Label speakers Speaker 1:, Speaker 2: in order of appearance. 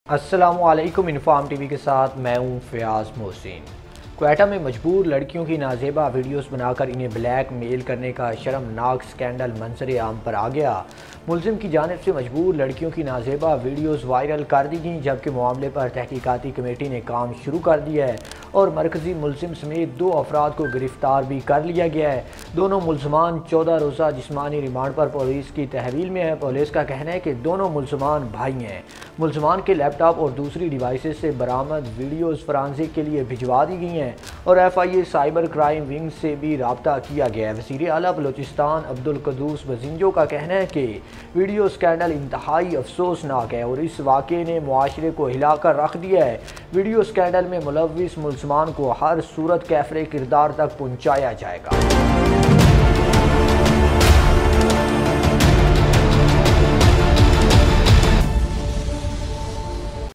Speaker 1: अस्सलामुअलैकुम। Inform TV के साथ मैं हूँ फ़याज़ मोहसिन। क्वेटा में मजबूर लड़कियों की नाजेबा वीडियोस बनाकर इन्हें ब्लैक मेल करने का शर्मनाक स्कैंडल मंजर आम पर आ गया। मुलजिम की जानिब से मजबूर लड़कियों की नाजेबा वीडियोस वायरल कर दी गई, जबकि मामले पर तहकीकाती कमेटी ने काम शुरू कर दिया है और मरकजी मुलजिम समेत 2 अफराद को गिरफ्तार भी कर लिया गया है। दोनों मुलजमान 14 रोज़ा जिस्मानी रिमांड पर पुलिस की तहवील में है। पुलिस का कहना है कि दोनों मुलजमान भाई हैं। मुलजमान के लैपटॉप और दूसरी डिवाइसेस से बरामद वीडियोस फॉरेंसिक के लिए भिजवा दी गई हैं और FIA साइबर क्राइम विंग से भी रब्ता किया गया है। वज़ीर आला बलूचिस्तान अब्दुल कद्दूस बजिंजो का कहना है कि वीडियो स्कैंडल इंतहाई अफसोसनाक है और इस वाक़े ने मुआशरे को हिलाकर रख दिया है। वीडियो स्कैंडल में मुलविस मुलजमान को हर सूरत कैफरे किरदार तक पहुँचाया जाएगा।